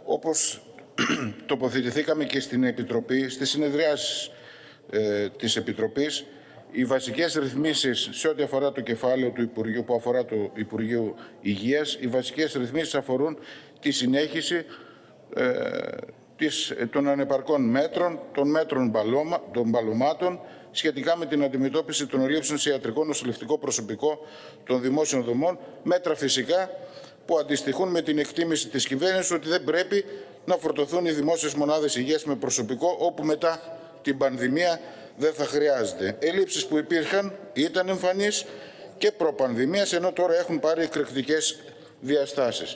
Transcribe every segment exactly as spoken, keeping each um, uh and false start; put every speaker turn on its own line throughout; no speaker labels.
όπως τοποθετηθήκαμε και στην Επιτροπή, στις συνεδριάσεις ε, της Επιτροπής, οι βασικές ρυθμίσεις σε ό,τι αφορά το κεφάλαιο του Υπουργείου, που αφορά το Υπουργείο Υγείας, οι βασικές ρυθμίσεις αφορούν τη συνέχιση ε, της, των ανεπαρκών μέτρων, των μέτρων μπαλώμα, των μπαλωμάτων, σχετικά με την αντιμετώπιση των ελλείψεων σε ιατρικό νοσηλευτικό προσωπικό των δημόσιων δομών, μέτρα φυσικά που αντιστοιχούν με την εκτίμηση της κυβέρνησης ότι δεν πρέπει να φορτωθούν οι δημόσιες μονάδες υγείας με προσωπικό, όπου μετά την πανδημία δεν θα χρειάζεται. Ελλείψεις που υπήρχαν ήταν εμφανείς και προπανδημίας, ενώ τώρα έχουν πάρει εκρηκτικές διαστάσεις.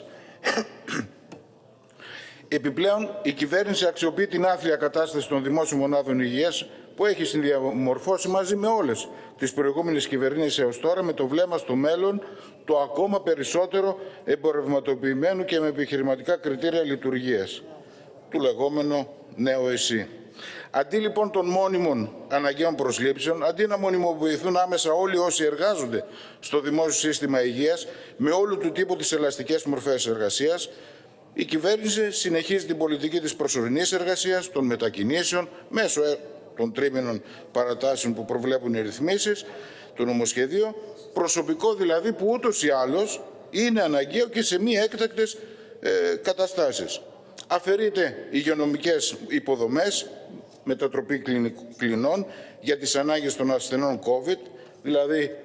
Επιπλέον, η κυβέρνηση αξιοποιεί την άθλια κατάσταση των δημόσιων μονάδων υγείας που έχει συνδιαμορφώσει μαζί με όλες τις προηγούμενες κυβερνήσεις έως τώρα, με το βλέμμα στο μέλλον το ακόμα περισσότερο εμπορευματοποιημένου και με επιχειρηματικά κριτήρια λειτουργίας, του λεγόμενου νέου ΕΣΥ. Αντί λοιπόν των μόνιμων αναγκαίων προσλήψεων, αντί να μονιμοποιηθούν άμεσα όλοι όσοι εργάζονται στο δημόσιο σύστημα υγείας με όλου του τύπου τις ελαστικές μορφές εργασίας, η κυβέρνηση συνεχίζει την πολιτική της προσωρινής εργασίας, των μετακινήσεων, μέσω των τρίμηνων παρατάσεων που προβλέπουν οι ρυθμίσεις, το νομοσχεδίο, προσωπικό δηλαδή που ούτως ή άλλως είναι αναγκαίο και σε μη έκτακτες ε, καταστάσεις. Αφαιρείται υγειονομικές υποδομές, μετατροπή κλινών για τις ανάγκες των ασθενών COVID, δηλαδή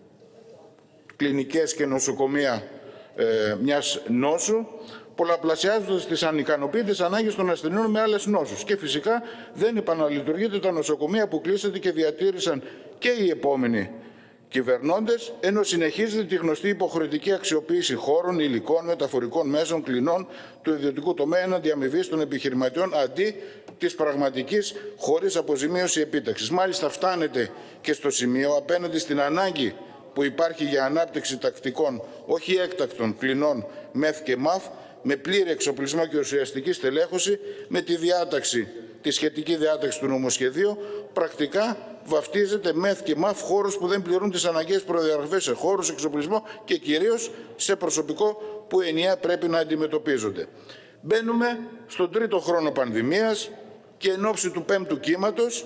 κλινικές και νοσοκομεία ε, μιας νόσου, πολλαπλασιάζοντας τις ανικανοποιητές ανάγκες των ασθενών με άλλες νόσους. Και φυσικά δεν επαναλειτουργείται τα νοσοκομεία που κλείσατε και διατήρησαν και οι επόμενοι κυβερνώντες, ενώ συνεχίζεται τη γνωστή υποχρεωτική αξιοποίηση χώρων, υλικών, μεταφορικών μέσων, κλινών του ιδιωτικού τομέα έναντι αμοιβής των επιχειρηματιών, αντί της πραγματικής χωρίς αποζημίωση επίταξης. Μάλιστα, φτάνεται και στο σημείο απέναντι στην ανάγκη που υπάρχει για ανάπτυξη τακτικών, όχι έκτακτων, κλινών ΜΕΘ και ΜΑΦ, με πλήρη εξοπλισμό και ουσιαστική στελέχωση, με τη διάταξη, τη σχετική διάταξη του νομοσχεδίου, πρακτικά βαφτίζεται ΜΕΘ και ΜΑΦ χώρους που δεν πληρούν τις αναγκαίες προδιαγραφές σε χώρους, εξοπλισμό και κυρίως σε προσωπικό που ενιαία πρέπει να αντιμετωπίζονται. Μπαίνουμε στον τρίτο χρόνο πανδημίας και εν ώψη του πέμπτου κύματος,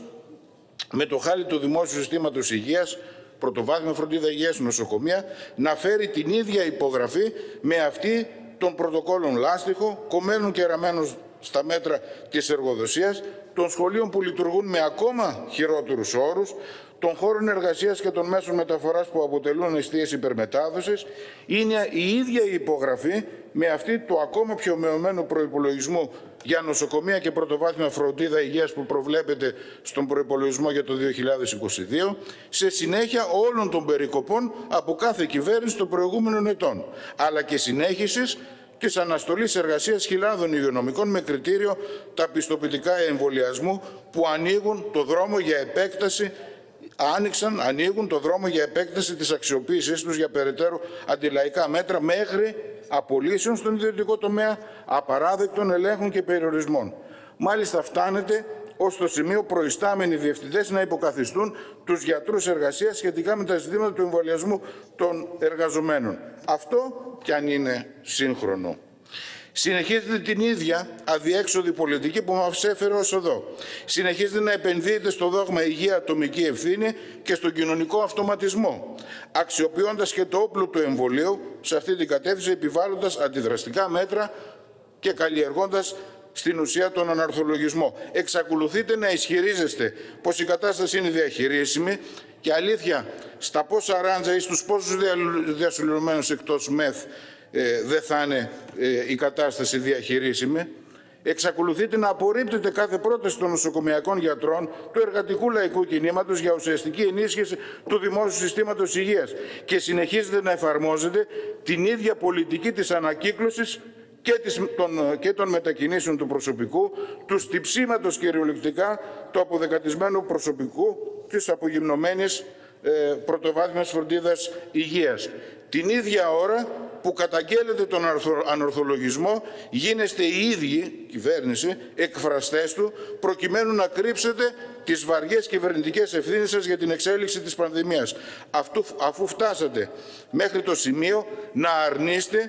με το χάλι του δημόσιου συστήματος υγείας, πρωτοβάθμια φροντίδα υγείας, νοσοκομεία, να φέρει την ίδια υπογραφή με αυτή των πρωτοκόλων λάστιχο, κομμένων και ραμμένων στα μέτρα της εργοδοσίας, των σχολείων που λειτουργούν με ακόμα χειρότερους όρους, των χώρων εργασίας και των μέσων μεταφοράς που αποτελούν εστίες υπερμετάδοσης, είναι η ίδια η υπογραφή με αυτή του ακόμα πιο μειωμένου προϋπολογισμού για νοσοκομεία και πρωτοβάθμια φροντίδα υγείας που προβλέπεται στον προϋπολογισμό για το δύο χιλιάδες είκοσι δύο, σε συνέχεια όλων των περικοπών από κάθε κυβέρνηση των προηγούμενων ετών, αλλά και συνέχισης της αναστολής εργασίας χιλιάδων υγειονομικών με κριτήριο τα πιστοποιητικά εμβολιασμού που ανοίγουν το δρόμο για επέκταση άνοιξαν, ανοίγουν το δρόμο για επέκταση της αξιοποίησής τους για περαιτέρω αντιλαϊκά μέτρα μέχρι απολύσεων στον ιδιωτικό τομέα, απαράδεκτων ελέγχων και περιορισμών. Μάλιστα, φτάνεται ως το σημείο προϊστάμενοι διευθυντές να υποκαθιστούν τους γιατρούς εργασίας σχετικά με τα ζητήματα του εμβολιασμού των εργαζομένων. Αυτό κι αν είναι σύγχρονο. Συνεχίζεται την ίδια αδιέξοδη πολιτική που μας έφερε ως εδώ. Συνεχίζεται να επενδύεται στο δόγμα υγεία, ατομική ευθύνη και στον κοινωνικό αυτοματισμό, αξιοποιώντας και το όπλο του εμβολίου σε αυτή την κατεύθυνση, επιβάλλοντας αντιδραστικά μέτρα και καλλιεργώντας στην ουσία τον αναρθολογισμό. Εξακολουθείτε να ισχυρίζεστε πως η κατάσταση είναι διαχειρίσιμη και αλήθεια στα πόσα ράντζα ή στους πόσους διασωληνωμένους εκτός ΜΕΘ ε, δεν θα είναι ε, η κατάσταση διαχειρίσιμη. Εξακολουθείτε να απορρίπτετε κάθε πρόταση των νοσοκομειακών γιατρών του εργατικού λαϊκού κινήματος για ουσιαστική ενίσχυση του δημόσιου συστήματος υγείας και συνεχίζετε να εφαρμόζετε την ίδια πολιτική της ανακύκλωσης και, της, των, και των μετακινήσεων του προσωπικού, του στιψίματος κυριολεκτικά του αποδεκατισμένου προσωπικού της απογυμνωμένης ε, πρωτοβάθμιας φροντίδας υγείας. Την ίδια ώρα που καταγγέλλετε τον ανορθολογισμό, γίνεστε οι ίδιοι, κυβέρνηση, εκφραστές του, προκειμένου να κρύψετε τις βαριές κυβερνητικές ευθύνες σας για την εξέλιξη της πανδημίας. Αυτού, αφού φτάσατε μέχρι το σημείο να αρνείστε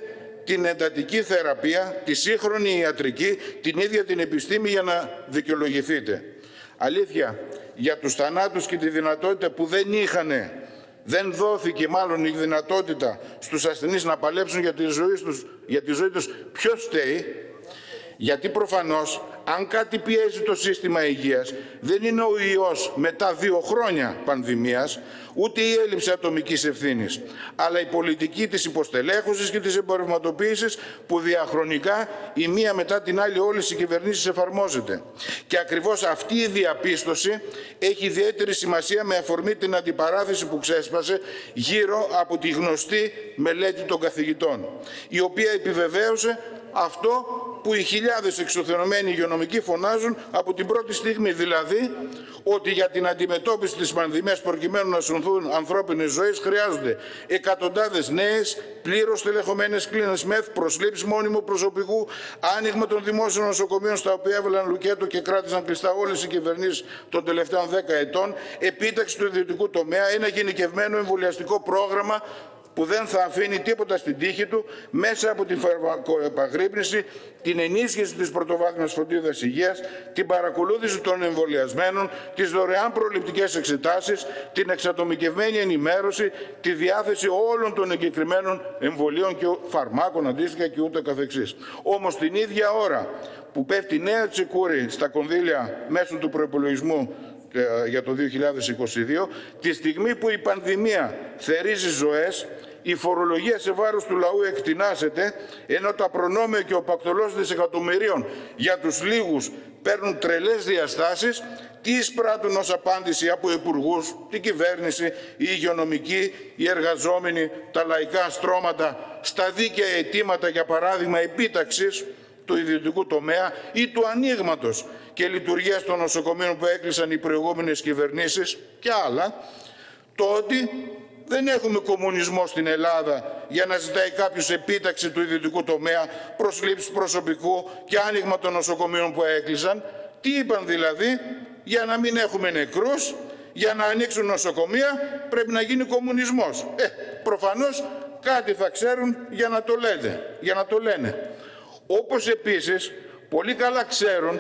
την εντατική θεραπεία, τη σύγχρονη ιατρική, την ίδια την επιστήμη για να δικαιολογηθείτε. Αλήθεια, για τους θανάτους και τη δυνατότητα που δεν είχαν, δεν δόθηκε μάλλον η δυνατότητα στους ασθενείς να παλέψουν για τη ζωή τους, για τη ζωή τους, ποιος φταίει? Γιατί προφανώς, αν κάτι πιέζει το σύστημα υγείας, δεν είναι ο ιός μετά δύο χρόνια πανδημίας, ούτε η έλλειψη ατομικής ευθύνης, αλλά η πολιτική της υποστελέχωσης και της εμπορευματοποίησης που διαχρονικά η μία μετά την άλλη όλες οι κυβερνήσεις εφαρμόζεται. Και ακριβώς αυτή η διαπίστωση έχει ιδιαίτερη σημασία με αφορμή την αντιπαράθεση που ξέσπασε γύρω από τη γνωστή μελέτη των καθηγητών, η οποία επιβεβαίωσε αυτό που οι χιλιάδες εξωθενωμένοι υγειονομικοί φωνάζουν από την πρώτη στιγμή, δηλαδή ότι για την αντιμετώπιση της πανδημίας προκειμένου να σωθούν ανθρώπινες ζωές χρειάζονται εκατοντάδες νέες, πλήρως τελεχωμένες κλίνες μεθ, προσλήψεις μόνιμου προσωπικού, άνοιγμα των δημόσιων νοσοκομείων στα οποία έβαλαν λουκέτο και κράτησαν κλειστά όλες οι κυβερνήσεις των τελευταίων δέκα ετών, επίταξη του ιδιωτικού τομέα, ένα γενικευμένο εμβολιαστικό πρόγραμμα που δεν θα αφήνει τίποτα στην τύχη του μέσα από την φαρμακοεπαγρύπνηση, την ενίσχυση της πρωτοβάθμιας φροντίδας υγείας, την παρακολούθηση των εμβολιασμένων, τις δωρεάν προληπτικές εξετάσεις, την εξατομικευμένη ενημέρωση, τη διάθεση όλων των εγκεκριμένων εμβολίων και φαρμάκων αντίστοιχα και ούτω καθεξής. Όμως την ίδια ώρα που πέφτει νέα τσικούρη στα κονδύλια μέσω του προϋπολογισμού για το δύο χιλιάδες είκοσι δύο, τη στιγμή που η πανδημία θερίζει ζωές, η φορολογία σε βάρος του λαού εκτινάσεται, ενώ τα προνόμια και ο πακτολός δισεκατομμυρίων για τους λίγους παίρνουν τρελές διαστάσεις, τι εισπράττουν ως απάντηση από υπουργούς, την κυβέρνηση, οι υγειονομικοί, οι εργαζόμενοι, τα λαϊκά στρώματα, στα δίκαια αιτήματα, για παράδειγμα, επίταξης του ιδιωτικού τομέα ή του ανοίγματος και λειτουργίας των νοσοκομείων που έκλεισαν οι προηγούμενες κυβερνήσεις και άλλα, το ότι δεν έχουμε κομμουνισμό στην Ελλάδα για να ζητάει κάποιος επίταξη του ιδιωτικού τομέα, προσλήψεις προσωπικού και άνοιγμα των νοσοκομείων που έκλεισαν. Τι είπαν δηλαδή? Για να μην έχουμε νεκρούς, για να ανοίξουν νοσοκομεία πρέπει να γίνει κομμουνισμός. Ε, προφανώς κάτι θα ξέρουν για να το λένε. Για να το λένε. Όπως επίσης πολύ καλά ξέρουν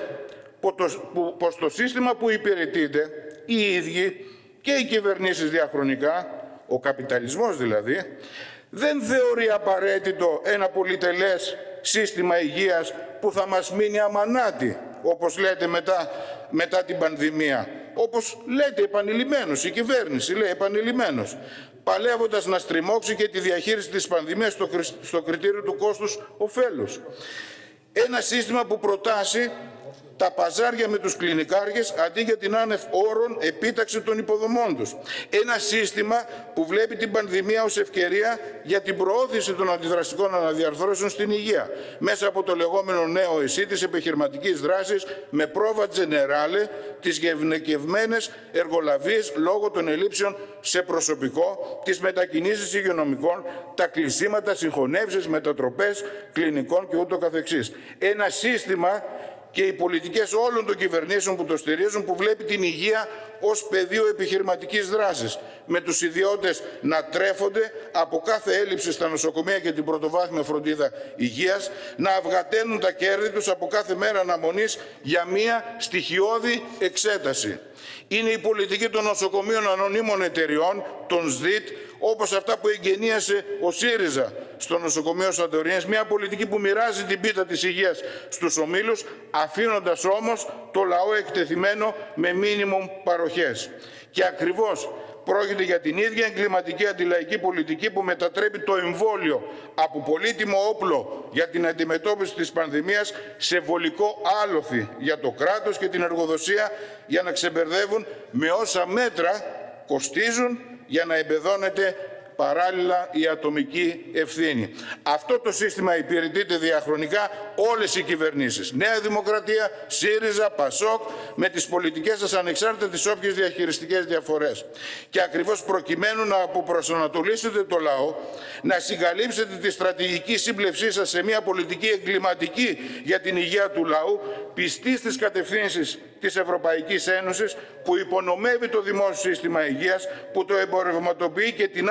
πως το σύστημα που υπηρετείται οι ίδιοι και οι κυβερνήσεις διαχρονικά, ο καπιταλισμός δηλαδή, δεν θεωρεί απαραίτητο ένα πολυτελές σύστημα υγείας που θα μας μείνει αμανάτι, όπως λέτε μετά, μετά την πανδημία. Όπως λέτε επανειλημμένως, η κυβέρνηση λέει επανειλημμένως, παλεύοντας να στριμώξει και τη διαχείριση της πανδημίας στο, στο κριτήριο του κόστους-οφέλους. Ένα σύστημα που προτάσει τα παζάρια με τους κλινικάρχες αντί για την άνευ όρων επίταξη των υποδομών τους. Ένα σύστημα που βλέπει την πανδημία ως ευκαιρία για την προώθηση των αντιδραστικών αναδιαρθρώσεων στην υγεία μέσα από το λεγόμενο νέο ΕΣΥ της επιχειρηματικής δράσης με πρόβα τζενεράλε τις γευνεκευμένες εργολαβίες λόγω των ελλείψεων σε προσωπικό, τις μετακινήσεις υγειονομικών, τα κλεισίματα, συγχωνεύσεις, μετατροπές κλινικών και ούτω καθεξής. Ένα σύστημα και οι πολιτικές όλων των κυβερνήσεων που το στηρίζουν, που βλέπει την υγεία ως πεδίο επιχειρηματικής δράσης, με τους ιδιώτες να τρέφονται από κάθε έλλειψη στα νοσοκομεία και την πρωτοβάθμια φροντίδα υγείας, να αυγαταίνουν τα κέρδη τους από κάθε μέρα αναμονής για μία στοιχειώδη εξέταση. Είναι η πολιτική των νοσοκομείων ανωνύμων εταιριών, των ΣΔΙΤ, όπως αυτά που εγγενίασε ο ΣΥΡΙΖΑ στο νοσοκομείο Σαντορίνης, μια πολιτική που μοιράζει την πίτα της υγείας στους ομίλους, αφήνοντας όμως το λαό εκτεθειμένο με μίνιμουμ παροχές. Και ακριβώς πρόκειται για την ίδια εγκληματική αντιλαϊκή πολιτική που μετατρέπει το εμβόλιο από πολύτιμο όπλο για την αντιμετώπιση της πανδημίας σε βολικό άλοθη για το κράτος και την εργοδοσία, για να ξεμπερδεύουν με όσα μέτρα κοστίζουν για να εμπεδώνεται παράλληλα η ατομική ευθύνη. Αυτό το σύστημα υπηρετείται διαχρονικά όλες οι κυβερνήσεις. Νέα Δημοκρατία, ΣΥΡΙΖΑ, ΠΑΣΟΚ, με τις πολιτικές σας ανεξάρτητα τις όποιες διαχειριστικές διαφορές. Και ακριβώς προκειμένου να αποπροσανατολίσετε το λαό, να συγκαλύψετε τη στρατηγική σύμπλευσή σας σε μια πολιτική εγκληματική για την υγεία του λαού, πιστή στις κατευθύνσεις της Ευρωπαϊκής Ένωσης, που υπονομεύει το δημόσιο σύστημα υγείας, που το εμπορευματοποιεί και τεινάζει στον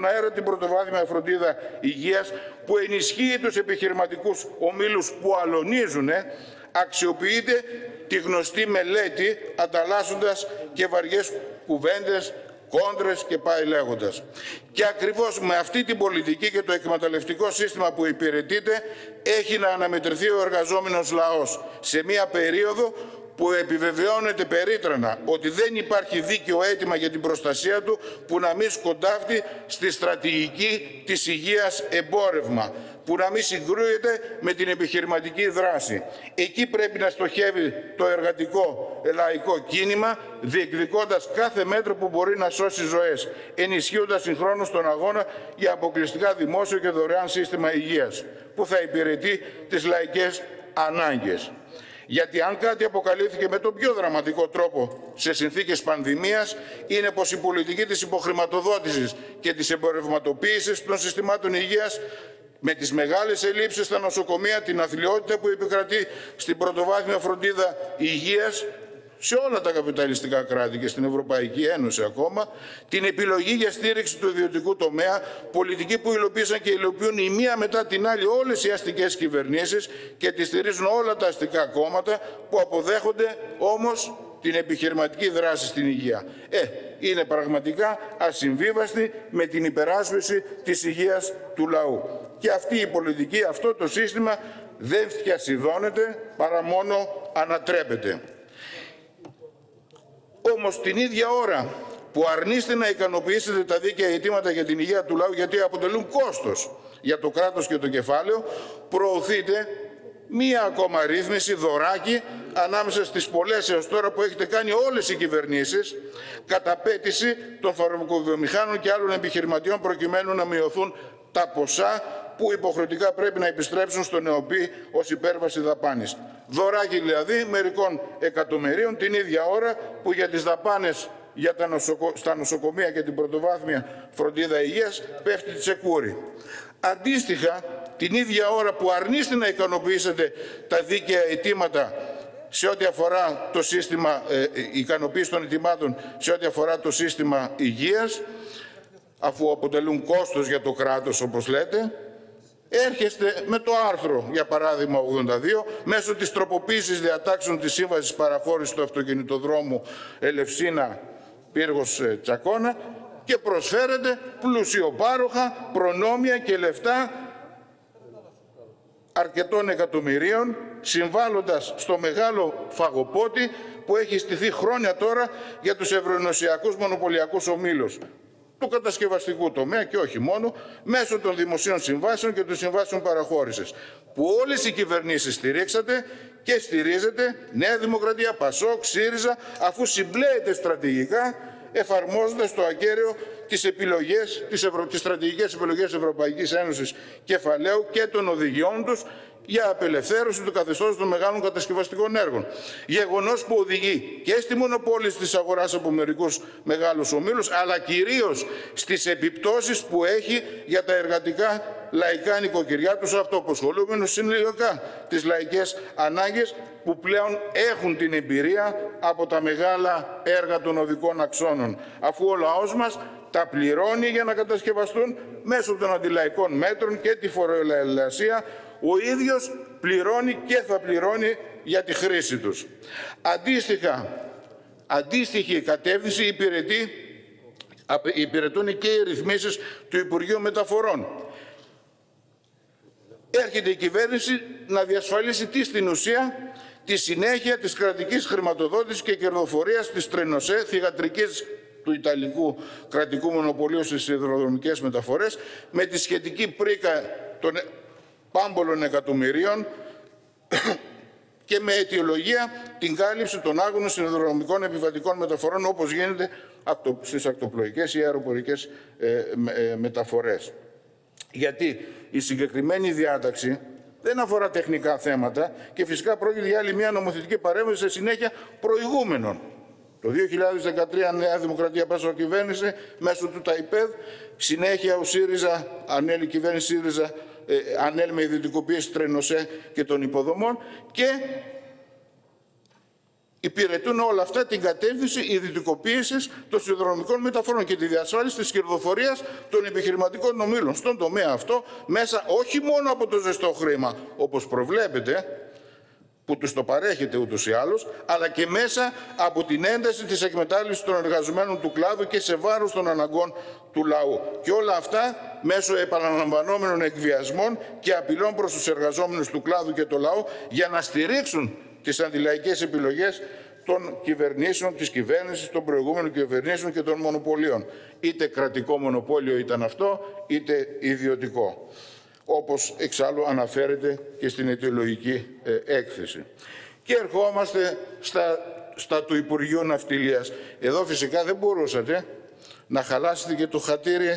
στον αέρα την πρωτοβάθμια φροντίδα υγείας, που ενισχύει τους επιχειρηματικούς ομίλους που αλωνίζουν, αξιοποιείται τη γνωστή μελέτη ανταλλάσσοντας και βαριές κουβέντες, κόντρες και πάει λέγοντας. Και ακριβώς με αυτή την πολιτική και το εκμεταλλευτικό σύστημα που υπηρετείται έχει να αναμετρηθεί ο εργαζόμενος λαός σε μία περίοδο που επιβεβαιώνεται περίτρανα ότι δεν υπάρχει δίκαιο αίτημα για την προστασία του που να μην σκοντάφτει στη στρατηγική της υγείας εμπόρευμα, που να μην συγκρούεται με την επιχειρηματική δράση. Εκεί πρέπει να στοχεύει το εργατικό λαϊκό κίνημα, διεκδικώντας κάθε μέτρο που μπορεί να σώσει ζωές, ενισχύοντας συγχρόνως τον αγώνα για αποκλειστικά δημόσιο και δωρεάν σύστημα υγείας, που θα υπηρετεί τις λαϊκές ανάγκες. Γιατί αν κάτι αποκαλύφθηκε με τον πιο δραματικό τρόπο σε συνθήκες πανδημίας, είναι πως η πολιτική της υποχρηματοδότησης και της εμπορευματοποίησης των συστημάτων υγείας, με τις μεγάλες ελλείψεις στα νοσοκομεία, την αθλιότητα που επικρατεί στην πρωτοβάθμια φροντίδα υγείας σε όλα τα καπιταλιστικά κράτη και στην Ευρωπαϊκή Ένωση ακόμα, την επιλογή για στήριξη του ιδιωτικού τομέα, πολιτική που υλοποίησαν και υλοποιούν η μία μετά την άλλη όλες οι αστικές κυβερνήσεις και τη στηρίζουν όλα τα αστικά κόμματα που αποδέχονται όμως την επιχειρηματική δράση στην υγεία. Ε, είναι πραγματικά ασυμβίβαστη με την υπεράσπιση της υγείας του λαού. Και αυτή η πολιτική, αυτό το σύστημα δεν φτιασιδώνεται παρά μόνο ανατρέπεται. Όμως την ίδια ώρα που αρνείστε να ικανοποιήσετε τα δίκαια αιτήματα για την υγεία του λαού, γιατί αποτελούν κόστος για το κράτος και το κεφάλαιο, προωθείτε μία ακόμα ρύθμιση, δωράκι, ανάμεσα στις πολλές έως τώρα που έχετε κάνει όλες οι κυβερνήσεις, καταπέτηση των φαρμακοβιομηχάνων και άλλων επιχειρηματιών προκειμένου να μειωθούν τα ποσά που υποχρεωτικά πρέπει να επιστρέψουν στον ΕΟΠΗ ως υπέρβαση δαπάνης. Δωράκι δηλαδή μερικών εκατομμυρίων την ίδια ώρα που για τις δαπάνες για τα νοσοκο... στα νοσοκομεία και την πρωτοβάθμια φροντίδα υγείας πέφτει τσεκούρι. Αντίστοιχα, την ίδια ώρα που αρνείστε να ικανοποιήσετε τα δίκαια αιτήματα σε ό,τι αφορά το σύστημα ε, ικανοποίηση των αιτημάτων, σε ό,τι αφορά το σύστημα υγείας, αφού αποτελούν κόστος για το κράτος, όπως λέτε, έρχεστε με το άρθρο, για παράδειγμα ογδόντα δύο, μέσω της τροποποίησης διατάξεων της Σύμβασης Παραχώρησης του Αυτοκινητοδρόμου Ελευσίνα Πύργος Τσακώνα και προσφέρετε πλουσιοπάροχα προνόμια και λεφτά αρκετών εκατομμυρίων, συμβάλλοντας στο μεγάλο φαγοπότη που έχει στηθεί χρόνια τώρα για τους ευρωενωσιακούς μονοπωλιακούς ομίλους του κατασκευαστικού τομέα και όχι μόνο, μέσω των δημοσίων συμβάσεων και των συμβάσεων παραχώρησης, που όλες οι κυβερνήσεις στηρίξατε και στηρίζετε, Νέα Δημοκρατία, Πασόκ, ΣΥΡΙΖΑ, αφού συμπλέεται στρατηγικά, εφαρμόζοντας το ακέραιο τις επιλογές, τις, ευρω... τις στρατηγικές επιλογές Ευρωπαϊκής Ένωσης Κεφαλαίου και των οδηγιών τους για απελευθέρωση του καθεστώτος των μεγάλων κατασκευαστικών έργων. Γεγονός που οδηγεί και στη μονοπόληση της αγοράς από μερικούς μεγάλους ομίλους, αλλά κυρίως στις επιπτώσεις που έχει για τα εργατικά λαϊκά νοικοκυριά, τους αυτοαποσχολούμενους, συνολικά τις λαϊκές ανάγκες που πλέον έχουν την εμπειρία από τα μεγάλα έργα των οδικών αξώνων, αφού ο λαός μας τα πληρώνει για να κατασκευαστούν μέσω των αντιλαϊκών μέτρων και τη φοροελασία, ο ίδιος πληρώνει και θα πληρώνει για τη χρήση τους. Αντίστοιχα, αντίστοιχη κατεύθυνση υπηρετεί, υπηρετούν και οι ρυθμίσεις του Υπουργείου Μεταφορών. Έρχεται η κυβέρνηση να διασφαλίσει τι στην ουσία τη συνέχεια της κρατικής χρηματοδότησης και κερδοφορίας της Τρενοσέ, θυγατρικής του Ιταλικού κρατικού μονοπωλίου στις σιδηροδρομικές μεταφορές, με τη σχετική πρίκα των πάμπολων εκατομμυρίων και με αιτιολογία την κάλυψη των άγωνων σιδηροδρομικών επιβατικών μεταφορών, όπως γίνεται στις ακτοπλοϊκές ή αεροπορικές ε, ε, μεταφορές. Γιατί η συγκεκριμένη διάταξη δεν αφορά τεχνικά θέματα και φυσικά πρόκειται για άλλη μια νομοθετική παρέμβαση σε συνέχεια προηγούμενων. Το δύο χιλιάδες δεκατρία Νέα Δημοκρατία Πάσο κυβέρνησε μέσω του ΤΑΙΠΕΔ, συνέχεια ο ΣΥΡΙΖΑ, ανέλη κυβέρνηση ΣΥΡΙΖΑ, ε, ανέλη με ιδιωτικοποίηση Τρενοσέ και των υποδομών και υπηρετούν όλα αυτά την κατεύθυνση ιδιωτικοποίησης των σιδηροδρομικών μεταφορών και τη διασφάλιση της κερδοφορίας των επιχειρηματικών ομίλων στον τομέα αυτό, μέσα όχι μόνο από το ζεστό χρήμα, όπως προβλέπετε, που τους το παρέχεται ούτως ή άλλως, αλλά και μέσα από την ένταση της εκμετάλλευσης των εργαζομένων του κλάδου και σε βάρος των αναγκών του λαού. Και όλα αυτά μέσω επαναλαμβανόμενων εκβιασμών και απειλών προς τους εργαζόμενους του κλάδου και το λαό για να στηρίξουν τις αντιλαϊκές επιλογές των κυβερνήσεων, της κυβέρνησης, των προηγούμενων κυβερνήσεων και των μονοπωλίων. Είτε κρατικό μονοπόλιο ήταν αυτό, είτε ιδιωτικό, όπως εξάλλου αναφέρεται και στην αιτιολογική ε, έκθεση. Και ερχόμαστε στα, στα του Υπουργείου Ναυτιλίας. Εδώ φυσικά δεν μπορούσατε να χαλάσετε και το χατήρι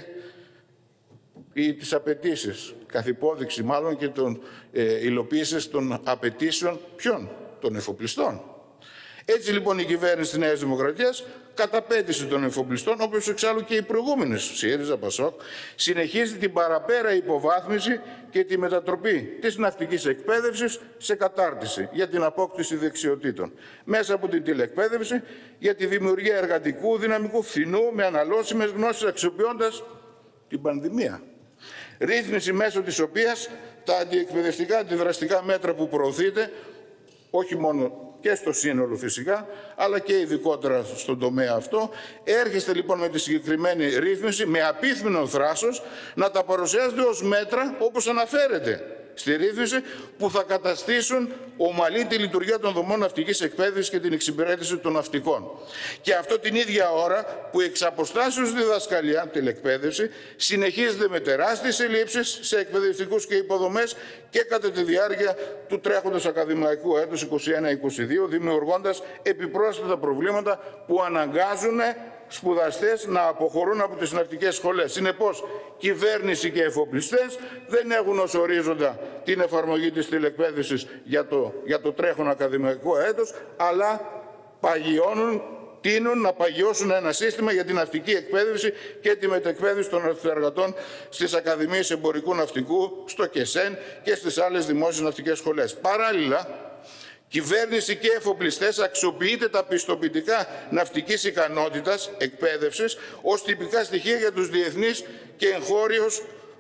ή τις απαιτήσεις, καθ' υπόδειξη μάλλον και των ε, υλοποίησης των απαιτήσεων ποιων, των εφοπλιστών. Έτσι λοιπόν η κυβέρνηση της Νέας Δημοκρατίας καταπέτησε των εφοπλιστών, όπως εξάλλου και οι προηγούμενες, ΣΥΡΙΖΑ, ΠΑΣΟΚ, συνεχίζει την παραπέρα υποβάθμιση και τη μετατροπή της ναυτικής εκπαίδευσης σε κατάρτιση για την απόκτηση δεξιοτήτων. Μέσα από την τηλεκπαίδευση για τη δημιουργία εργατικού δυναμικού φθηνού με αναλώσιμες γνώσεις, αξιοποιώντας την πανδημία. Ρύθμιση μέσω της οποίας τα αντιεκπαιδευτικά αντιδραστικά μέτρα που προωθείται, όχι μόνο και στο σύνολο φυσικά, αλλά και ειδικότερα στον τομέα αυτό. Έρχεστε λοιπόν με τη συγκεκριμένη ρύθμιση, με απίθμενο θράσος, να τα παρουσιάζετε ως μέτρα, όπως αναφέρεται στη ρύθμιση, που θα καταστήσουν ομαλή τη λειτουργία των δομών ναυτικής εκπαίδευσης και την εξυπηρέτηση των ναυτικών. Και αυτό την ίδια ώρα που εξ αποστάσεως διδασκαλία, τηλεκπαίδευση, συνεχίζεται με τεράστιες ελλείψεις σε εκπαιδευτικούς και υποδομές και κατά τη διάρκεια του τρέχοντος ακαδημαϊκού έτους είκοσι ένα είκοσι δύο, δημιουργώντας επιπρόσθετα προβλήματα που αναγκάζουν σπουδαστές να αποχωρούν από τις ναυτικές σχολές. Συνεπώς, κυβέρνηση και εφοπλιστές δεν έχουν ως ορίζοντα την εφαρμογή της τηλεκπαίδευσης για το, για το τρέχον ακαδημαϊκό έτος, αλλά παγιώνουν, τείνουν να παγιώσουν ένα σύστημα για την ναυτική εκπαίδευση και τη μετεκπαίδευση των ναυτεργατών στις Ακαδημίες Εμπορικού Ναυτικού, στο ΚΕΣΕΝ και στις άλλες δημόσιες ναυτικές σχολές. Παράλληλα, κυβέρνηση και εφοπλιστές αξιοποιείται τα πιστοποιητικά ναυτικής ικανότητας εκπαίδευσης ως τυπικά στοιχεία για τους διεθνείς και εγχώριους,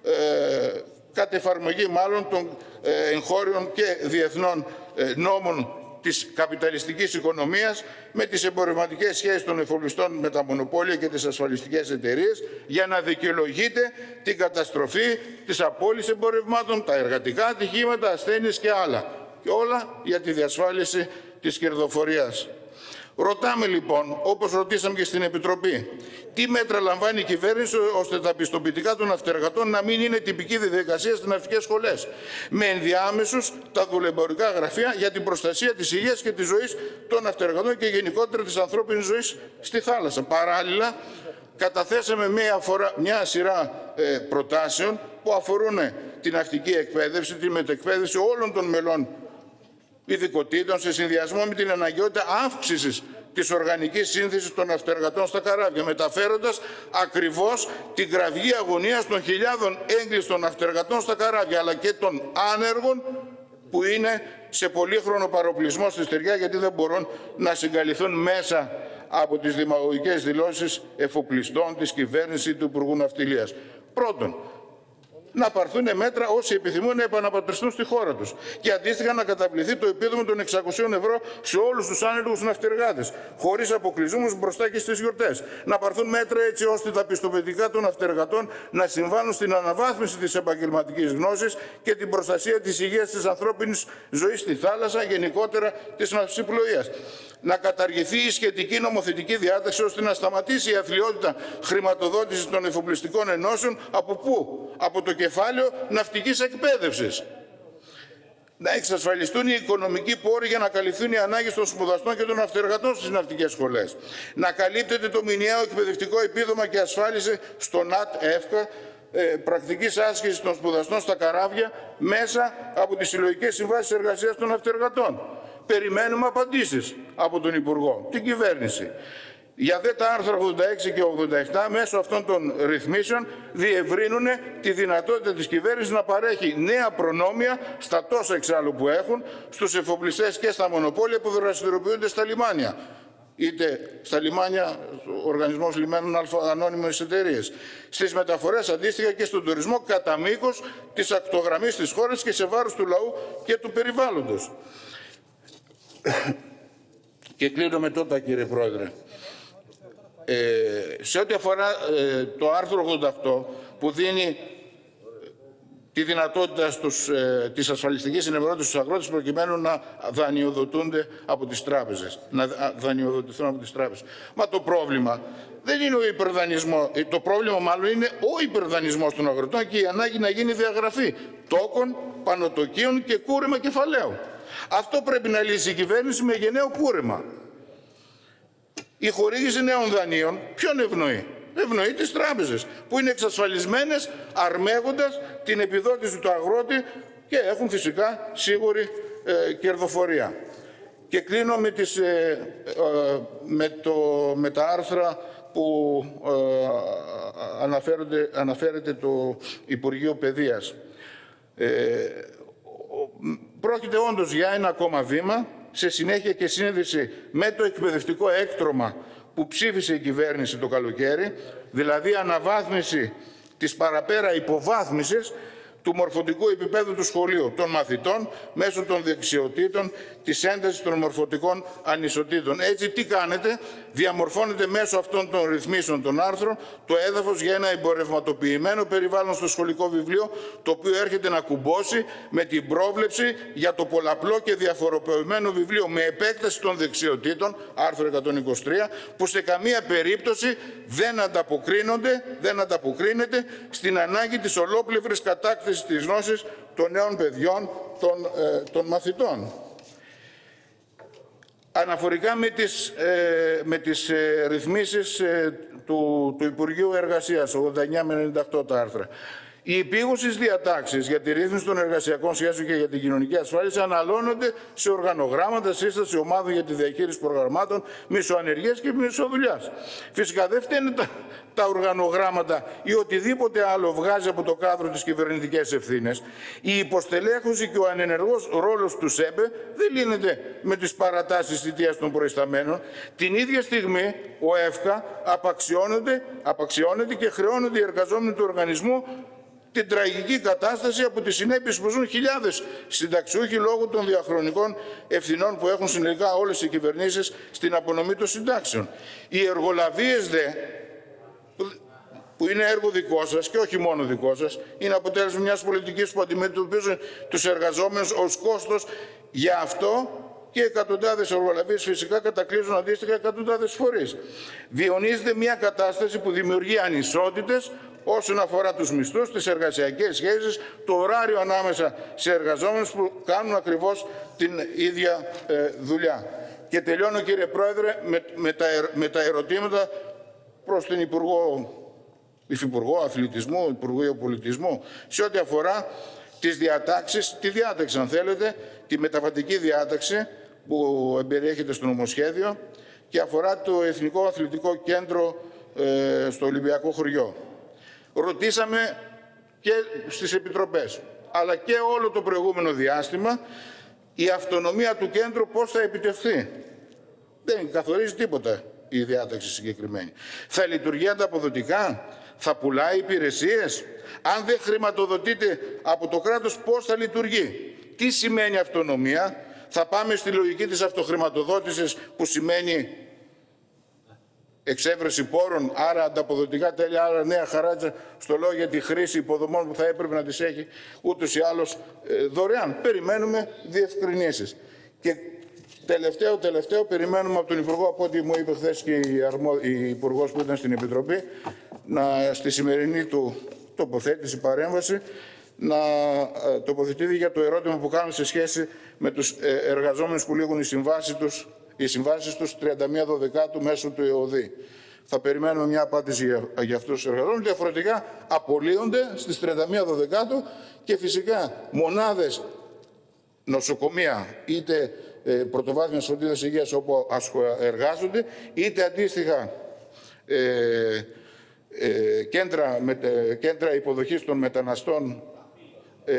ε, κατ' εφαρμογή μάλλον των ε, εγχώριων και διεθνών ε, νόμων της καπιταλιστικής οικονομίας, με τις εμπορευματικές σχέσεις των εφοπλιστών με τα μονοπόλια και τις ασφαλιστικές εταιρείες, για να δικαιολογείται την καταστροφή της απώλειας εμπορευμάτων, τα εργατικά ατυχήματα, ασθένειες και άλλα. Και όλα για τη διασφάλιση της κερδοφορίας. Ρωτάμε λοιπόν, όπως ρωτήσαμε και στην Επιτροπή, τι μέτρα λαμβάνει η κυβέρνηση ώστε τα πιστοποιητικά των ναυτεργατών να μην είναι τυπική διαδικασία στις ναυτικές σχολές, με ενδιάμεσους τα δουλεμπορικά γραφεία για την προστασία της υγείας και της ζωής των ναυτεργατών και γενικότερα της ανθρώπινης ζωής στη θάλασσα. Παράλληλα, καταθέσαμε μια, φορά, μια σειρά ε, προτάσεων που αφορούν την ναυτική εκπαίδευση, τη μετεκπαίδευση όλων των μελών ειδικοτήτων σε συνδυασμό με την αναγκαιότητα αύξησης της οργανικής σύνθεσης των ναυτεργατών στα καράβια, μεταφέροντας ακριβώς την κραυγή αγωνίας των χιλιάδων έγκλειστων ναυτεργατών στα καράβια, αλλά και των άνεργων που είναι σε πολύχρονο παροπλισμό στη στεριά, γιατί δεν μπορούν να συγκαλυφθούν μέσα από τις δημαγωγικές δηλώσεις εφοπλιστών της κυβέρνησης ή του Υπουργού Ναυτιλίας. Πρώτον, να πάρθουν μέτρα όσοι επιθυμούν να επαναπατριστούν στη χώρα τους και αντίστοιχα να καταβληθεί το επίδομα των εξακοσίων ευρώ σε όλους τους άνεργους ναυτεργάτες, χωρίς αποκλεισμούς μπροστά και στις γιορτές. Να πάρθουν μέτρα έτσι ώστε τα πιστοποιητικά των ναυτεργατών να συμβάλλουν στην αναβάθμιση της επαγγελματικής γνώσης και την προστασία της υγείας της ανθρώπινης ζωής στη θάλασσα, γενικότερα της ναυσιπλοείας. Να καταργηθεί η σχετική νομοθετική διάταξη ώστε να σταματήσει η αθλιότητα χρηματοδότησης των εφοπλιστικών ενώσεων. Από πού? Από το κεφάλαιο ναυτικής εκπαίδευσης. Να εξασφαλιστούν οι οικονομικοί πόροι για να καλυφθούν οι ανάγκες των σπουδαστών και των ναυτεργατών στις ναυτικές σχολές. Να καλύπτεται το μηνιαίο εκπαιδευτικό επίδομα και ασφάλιση στο ΝΑΤ ΕΦΚΑ, ε, πρακτικής άσκησης των σπουδαστών στα καράβια μέσα από τις συλλογικές συμβάσεις εργασίας των ναυτεργατών. Περιμένουμε απαντήσεις από τον Υπουργό, την κυβέρνηση. Για δε τα άρθρα ογδόντα έξι και ογδόντα επτά, μέσω αυτών των ρυθμίσεων διευρύνουν τη δυνατότητα της κυβέρνησης να παρέχει νέα προνόμια στα τόσα εξάλλου που έχουν στους εφοπλιστές και στα μονοπόλια που δραστηριοποιούνται στα λιμάνια. Είτε στα λιμάνια, ο Οργανισμός Λιμένων Ανώνυμες Εταιρείες, στις μεταφορές αντίστοιχα και στον τουρισμό κατά μήκος της ακτογραμμής της χώρας και σε βάρος του λαού και του περιβάλλοντος. Και κλείνω με τότε, κύριε Πρόεδρε. Ε, σε ό,τι αφορά ε, το άρθρο ογδόντα οκτώ που δίνει τη δυνατότητα στους, ε, της ασφαλιστικής ενημερώτησης στους αγρότες προκειμένου να δανειοδοτούνται από τις τράπεζες, να δανειοδοτηθούν από τις τράπεζες. Μα το πρόβλημα δεν είναι ο υπερδανισμός, το πρόβλημα μάλλον είναι ο υπερδανισμός των αγροτών και η ανάγκη να γίνει διαγραφή τόκων, πανωτοκίων και κούρεμα κεφαλαίου. Αυτό πρέπει να λύσει η κυβέρνηση με γενναίο κούρεμα. Η χορήγηση νέων δανείων ποιον ευνοεί? Ευνοεί τις τράπεζες που είναι εξασφαλισμένες αρμέγοντας την επιδότηση του αγρότη και έχουν φυσικά σίγουρη ε, κερδοφορία. Και κλείνω με, τις, ε, ε, με, το, με τα άρθρα που ε, αναφέρονται, αναφέρεται το Υπουργείο Παιδείας. Ε, πρόκειται όντως για ένα ακόμα βήμα σε συνέχεια και σύνδεση με το εκπαιδευτικό έκτρωμα που ψήφισε η κυβέρνηση το καλοκαίρι, δηλαδή αναβάθμιση της παραπέρα υποβάθμισης του μορφωτικού επίπεδου του σχολείου, των μαθητών, μέσω των δεξιοτήτων, της έντασης των μορφωτικών ανισοτήτων. Έτσι, τι κάνετε? Διαμορφώνετε μέσω αυτών των ρυθμίσεων των άρθρων το έδαφος για ένα εμπορευματοποιημένο περιβάλλον στο σχολικό βιβλίο, το οποίο έρχεται να κουμπώσει με την πρόβλεψη για το πολλαπλό και διαφοροποιημένο βιβλίο με επέκταση των δεξιοτήτων, άρθρο εκατόν είκοσι τρία, που σε καμία περίπτωση δεν ανταποκρίνονται, δεν ανταποκρίνεται στην ανάγκη της ολόπλευρης κατάκτησης της γνώσης των νέων παιδιών, των, ε, των μαθητών. Αναφορικά με τις, ε, με τις ε, ρυθμίσεις ε, του, του Υπουργείου Εργασίας, ογδόντα εννιά με ενενήντα οκτώ τα άρθρα, οι επίγουσες διατάξεις για τη ρύθμιση των εργασιακών σχέσεων και για την κοινωνική ασφάλιση αναλώνονται σε οργανογράμματα, σύσταση ομάδων για τη διαχείριση προγραμμάτων μισοανεργίας και μισοδουλειάς. Φυσικά δεν φταίνε τα, τα οργανογράμματα ή οτιδήποτε άλλο βγάζει από το κάδρο τις κυβερνητικές ευθύνες. Η υποστελέχωση και ο ανενεργός ρόλος του ΣΕΠΕ δεν λύνεται με τις παρατάσεις θητείας των προϊσταμένων. Την ίδια στιγμή ο ΕΦΚΑ απαξιώνεται, απαξιώνεται και χρεώνονται οι εργαζόμενοι του οργανισμού την τραγική κατάσταση από τις συνέπειες που ζουν χιλιάδες συνταξιούχοι λόγω των διαχρονικών ευθυνών που έχουν συνολικά όλες οι κυβερνήσεις στην απονομή των συντάξεων. Οι εργολαβίες δε, που είναι έργο δικό σας και όχι μόνο δικό σας, είναι αποτέλεσμα μιας πολιτικής που αντιμετωπίζουν τους εργαζόμενους ως κόστος. Γι' αυτό και εκατοντάδες εργολαβίες φυσικά κατακλείζουν αντίστοιχα εκατοντάδες φορείς. Διονύζεται μια κατάσταση που δημιουργεί ανισότητες όσον αφορά τους μισθούς, τις εργασιακές σχέσεις, το ωράριο ανάμεσα σε εργαζόμενους που κάνουν ακριβώς την ίδια ε, δουλειά. Και τελειώνω, κύριε Πρόεδρε, με, με, τα, με τα ερωτήματα προς την Υπουργό, Υφυπουργό Αθλητισμού, Υπουργό Πολιτισμού, σε ό,τι αφορά τις διατάξεις, τη διάταξη αν θέλετε, τη μεταβατική διάταξη που εμπεριέχεται στο νομοσχέδιο και αφορά το Εθνικό Αθλητικό Κέντρο ε, στο Ολυμπιακό Χωριό. Ρωτήσαμε και στις επιτροπές, αλλά και όλο το προηγούμενο διάστημα, η αυτονομία του κέντρου πώς θα επιτευχθεί. Δεν καθορίζει τίποτα η διάταξη συγκεκριμένη. Θα λειτουργεί ανταποδοτικά, θα πουλάει υπηρεσίες. Αν δεν χρηματοδοτείται από το κράτος, πώς θα λειτουργεί. Τι σημαίνει αυτονομία? Θα πάμε στη λογική της αυτοχρηματοδότησης που σημαίνει εξέβρεση πόρων, άρα ανταποδοτικά τέλεια, άρα νέα χαράτσα στο λόγο για τη χρήση υποδομών που θα έπρεπε να τις έχει ούτως ή άλλως ε, δωρεάν. Περιμένουμε διευκρινήσεις. Και τελευταίο, τελευταίο, περιμένουμε από τον Υπουργό, από ό,τι μου είπε χθες και η, αρμο... η Υπουργός που ήταν στην Επιτροπή, να, στη σημερινή του τοποθέτηση, παρέμβαση, να ε, τοποθετηθεί για το ερώτημα που κάνουν σε σχέση με τους ε, εργαζόμενους που λήγουν οι συμβάσεις τους οι συμβάσεις τους τριάντα μία Δωδεκάτου μέσω του ΕΟΔΗ. Θα περιμένουμε μια απάντηση για, για αυτούς τους εργαζόμενους. Διαφορετικά απολύονται στις τριάντα μία Δωδεκάτου και φυσικά μονάδες νοσοκομεία είτε ε, πρωτοβάθμιας φροντίδας υγείας όπου εργάζονται, είτε αντίστοιχα ε, ε, κέντρα, με, ε, κέντρα υποδοχής των μεταναστών, ε,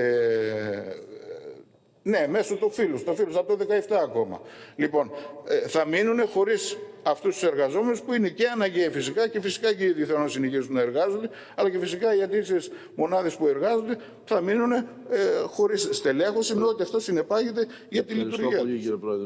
ναι, μέσω του φίλου, το φίλου από το δεκαεπτά ακόμα. Λοιπόν, ε, θα μείνουν χωρίς αυτούς τους εργαζόμενους που είναι και αναγκαίοι φυσικά και φυσικά και οι διεθνώς συνεχίζουν να εργάζονται, αλλά και φυσικά οι αντίστοιχες μονάδες που εργάζονται θα μείνουν ε, χωρίς στελέχωση, με ό,τι αυτό συνεπάγεται για τη λειτουργία τους.